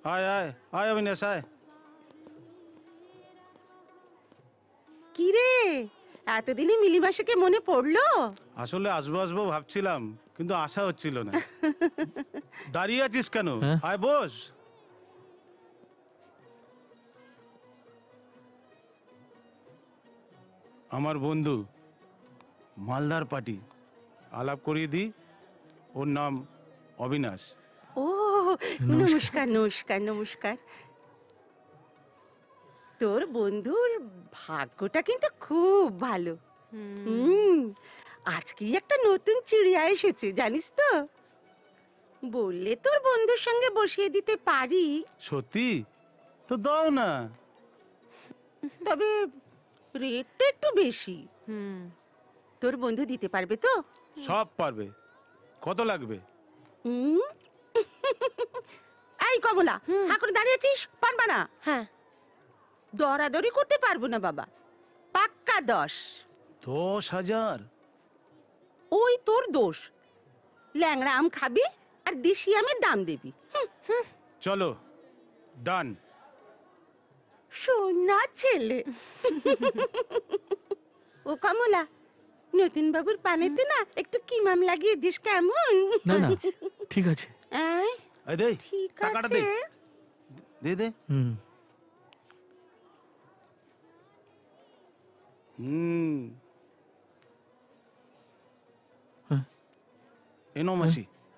আয় আয় আয় অবিনাশ আয়। কি রে, এতদিনে মিলিমাসাকে মনে পড়লো? আসলে আসবো আসবো ভাবছিলাম, কিন্তু আশা হচ্ছিল না। দাঁড়িয়ে আছিস কেন? আয় বস। আমার বন্ধু মালদার পার্টি, আলাপ করিয়ে দি। ওর নাম অবিনাশ। ও নমস্কার নমস্কার নমস্কার। তোর বন্ধুর ভাগ্যটা কিন্তু খুব ভালো। আজকেই একটা নতুন চিড়িয়া এসেছে জানিস তো। বললে তোর বন্ধুর সঙ্গে বসিয়ে দিতে পারি। সত্যি? তো দাও না। তবে রেটটা একটু বেশি। তোর বন্ধু দিতে পারবে তো? সব পারবে। কত লাগবে? হুম এই কমলা, হা করে দাঁড়িয়ে আছিস, পারবা না? হ্যাঁ। দরাদরি করতে পারবো না বাবা, পাক্কা 10। 10,000? ওই তোর দোষ, ল্যাংড়া আম খাবি আর দেশি আমের দাম দিবি। চলো ডান। সোনা ছেলে। ও কমলা, নতুন বাবুর পানেতে না একটু কিমাম লাগিয়ে দিস কেমন? না না ঠিক আছে। এই, এই দে, ঠিক টাকাটা আছে। দে দে। হুম হুম। হ্যাঁ। এনো মাসি।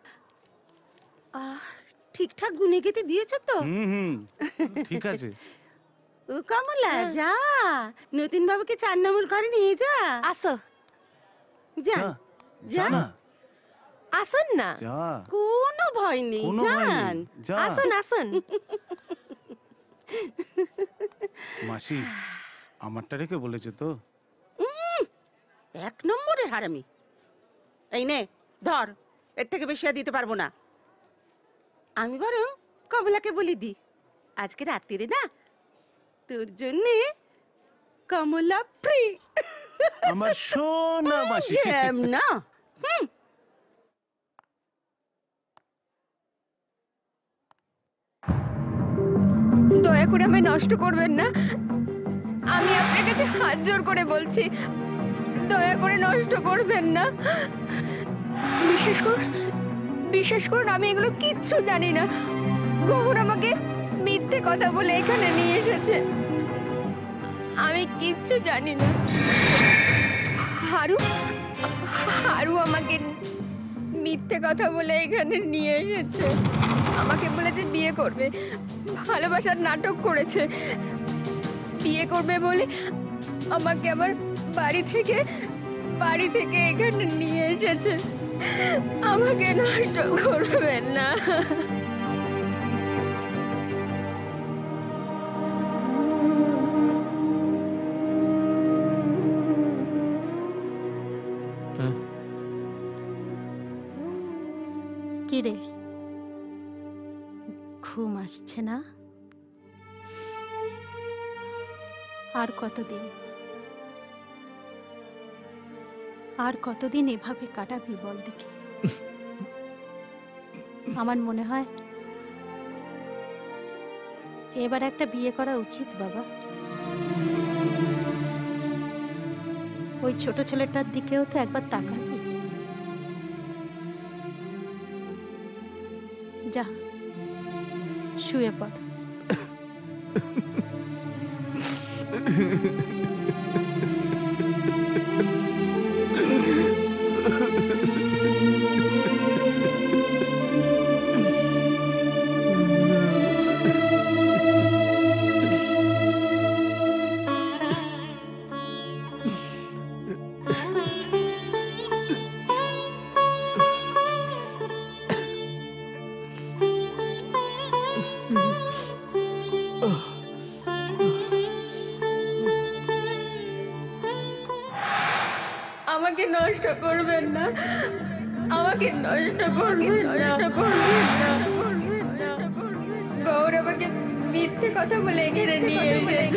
ঠিকঠাক গুনে গেতে দিয়েছো তো? হুম হুম, ঠিক আছে। ও কমলা, যা নতুন বাবুকে 4 নম্বর ঘরে নিয়ে যা। আসো, যা যা, যা যা না। আসুন না। যা। কোনো ভয় নেই, কোনো ভয় নেই, জান। যা। আসুন আসুন। মাসি, আমারটা রেখে বলেছে তো? 1 নম্বরের হারামি। এই নে ধর, এর থেকে বেশি আর দিতে পারবো না। আমি বরং কমলাকে বলি দি, আজকে রাত্রিরে না তোর জন্য কমলা ফ্রি। আমার সোনা মাসি। জ্যাম না। দয়া করে আমায় নষ্ট করবেন না, আমি আপনার কাছে হাত জোর করে বলছি, দয়া করে নষ্ট করবেন না। বিশ্বাস করুন আমি এগুলো কিচ্ছু জানি না। গহন আমাকে মিথ্যে কথা বলে এখানে নিয়ে এসেছে, আমি কিচ্ছু জানি না। হারু আমাকে মিথ্যে কথা বলে এখানে নিয়ে এসেছে। আমাকে বলেছে বিয়ে করবে, ভালোবাসার নাটক করেছে। বিয়ে করবে বলে আমাকে আমার বাড়ি থেকে এখানে নিয়ে এসেছে। আমাকে নষ্ট করবেন না। কি রে, ঘুম আসছে না? আর কতদিন এভাবে কাটাবি বল দেখি? আমার মনে হয় এবার একটা বিয়ে করা উচিত বাবা। ওই ছোট ছেলেটার দিকেও তো একবার তাকাবি। যা শুয়ে পড়। আমাকে নষ্ট করবেন না, আমাকে নষ্ট করবেন না। গৌর আমাকে মিথ্যে কথা বলে এখানে নিয়ে এসেছে।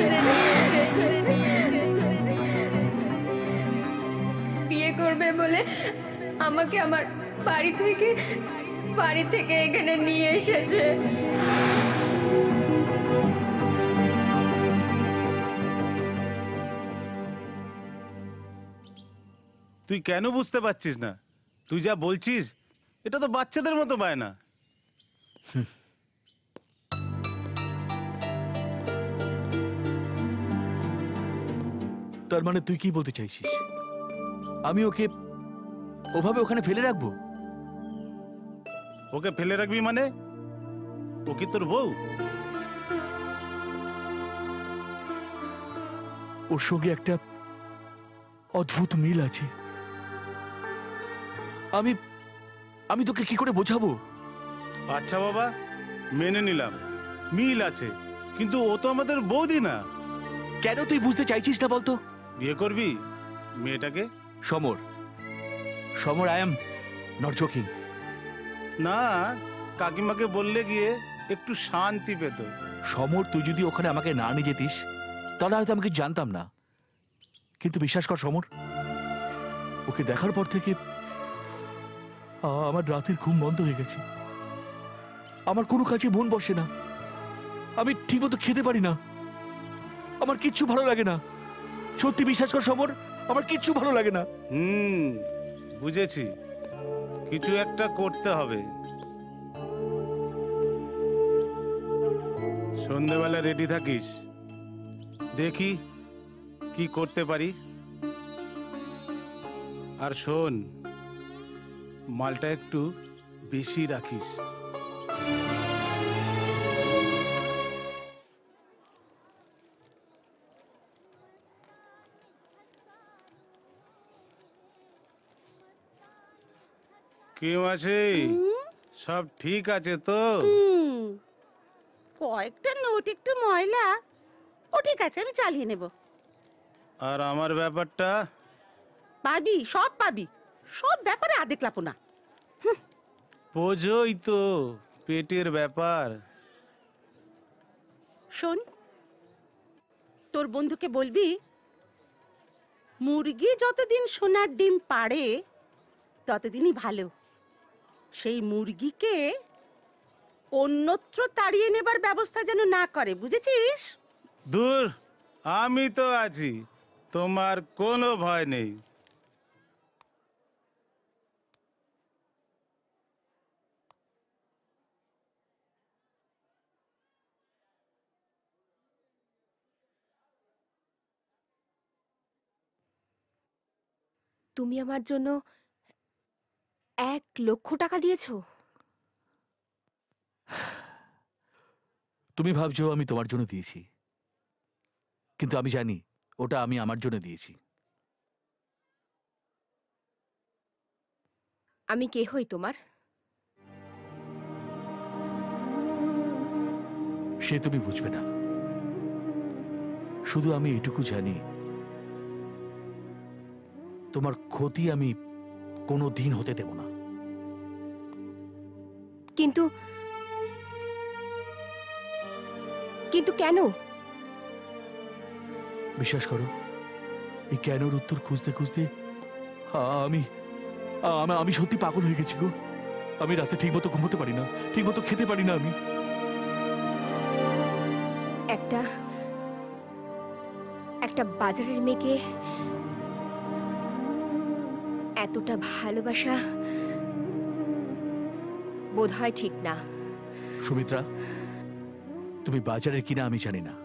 বিয়ে করবে বলে আমাকে আমার বাড়ি থেকে এখানে নিয়ে এসেছে। তুই কেন বুঝতে পারছিস না? তুই যা বলছিস এটা তো বাচ্চাদের মতো বায়না। তার মানে তুই কি বলতে চাইছিস? আমি ওকে ওভাবে ওখানে ফেলে রাখবো? ওকে ফেলে রাখবি মানে? ও কি তোর বউ? ওর সঙ্গে একটা অদ্ভুত মিল আছে। আমি আমি তোকে কি করে বোঝাবো? আচ্ছা বাবা, মেনে নিলাম মিল আছে, কিন্তু ও তো আমাদের বৌদি না। কেন তুই বুঝতে চাইছিস না বলতো? বিয়ে করবি মেয়েটাকে? Samar, Samar, I am not joking. না, কাকিমাকে বললে গিয়ে একটু শান্তি পেত। সমর, তুই যদি ওখানে আমাকে না নিয়ে যেতিস তাহলে হয়তো আমি কিছু জানতাম না। কিন্তু বিশ্বাস কর সমর, ওকে দেখার পর থেকে আমার রাতের ঘুম বন্ধ হয়ে গেছে। আমার কোনো কাজে মন বসে না, আমি ঠিকমতো খেতে পারি না, আমার কিচ্ছু ভালো লাগে না। সত্যি বিশ্বাস কর সমর, আমার কিচ্ছু ভালো লাগে না। বুঝেছি, কিছু একটা করতে হবে। সন্ধেবেলা রেডি থাকিস, দেখি কি করতে পারি। আর শোন, মালটা একটু বেশি রাখিস। কি মাসি, সব ঠিক আছে তো? কয়েকটা নোট একটু ময়লা, ও ঠিক আছে, আমি চালিয়ে নেব। আর আমার ব্যাপারটা? পাবি, সব পাবি, সব ব্যাপারে আদেক লাপো না। বোঝই তো পেটের ব্যাপার। শোন, তোর বন্ধুকে বলবি মুরগি যতদিন সোনার ডিম পাড়ে ততদিনই ভালো। সেই মুরগিকে অন্যত্র তাড়িয়ে নেবার ব্যবস্থা যেন না করে, বুঝেছিস? দূর, আমি তো আছি, তোমার কোনো ভয় নেই। তুমি আমার জন্য 1,00,000 টাকা দিয়েছো? তুমি ভাবছো আমি তোমার জন্য দিয়েছি, কিন্তু আমি জানি ওটা আমি আমার জন্য দিয়েছি। আমি কে হই তোমার? সে তুমি বুঝবে না। শুধু আমি এটুকু জানি, তোমার ক্ষতি আমি কোনো দিন হতে দেব না। কিন্তু কিন্তু কেন? বিশ্বাস করো, এই কেনর উত্তর খুঁজতে খুঁজতে আমি আমি সত্যি পাগল হয়ে গেছি গো। আমি রাতে ঠিকমতো ঘুমোতে পারি না, ঠিকমতো খেতে পারি না। আমি একটা বাজারের মেয়েকে এতটা ভালোবাসা বোধহয় ঠিক না। সুমিত্রা, তুমি বাজারের কিনা আমি জানি না,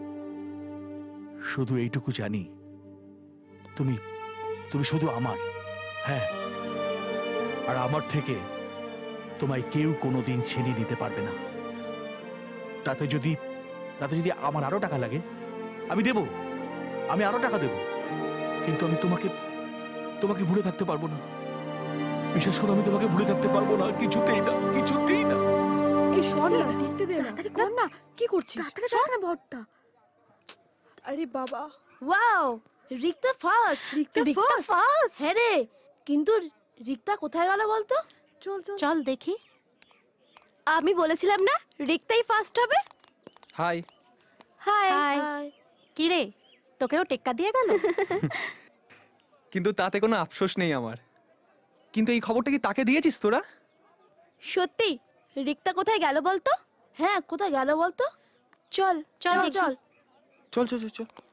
শুধু এইটুকু জানি তুমি তুমি শুধু আমার। হ্যাঁ, আর আমার থেকে তোমায় কেউ কোনোদিন ছিনিয়ে নিতে পারবে না। তাতে যদি আমার আরো টাকা লাগে আমি দেব, আমি আরো টাকা দেব, কিন্তু আমি তোমাকে ভুলে থাকতে পারবো না। বিশেষ করে আমি তোমাকে ভুলে থাকতে পারবো না, কিছুতেই না, কিছুতেই না। এই সর না, দেখতে দে না। তাড়াতাড়ি কর না। কি করছিস? তাড়াতাড়ি ভরটা। আরে বাবা, wow, Rikta first. Rikta first. হ্যাঁ রে, কিন্তু রিক্তা কোথায় গেল বলতো? চল চল চল দেখি। আমি বলেছিলাম না রিক্তাই ফার্স্ট হবে। হাই। Hi hi. হাই। কি রে, তোকেও টেক্কা দিয়ে গেল? কিন্তু তাতে কোনো আফসোস নেই আমার। কিন্তু এই খবরটা কি তাকে দিয়েছিস তোরা? সত্যি রিক্তা কোথায় গেল বলতো? হ্যাঁ কোথায় গেল বলতো? চল চল চল দেখি। চল চল চল চল চল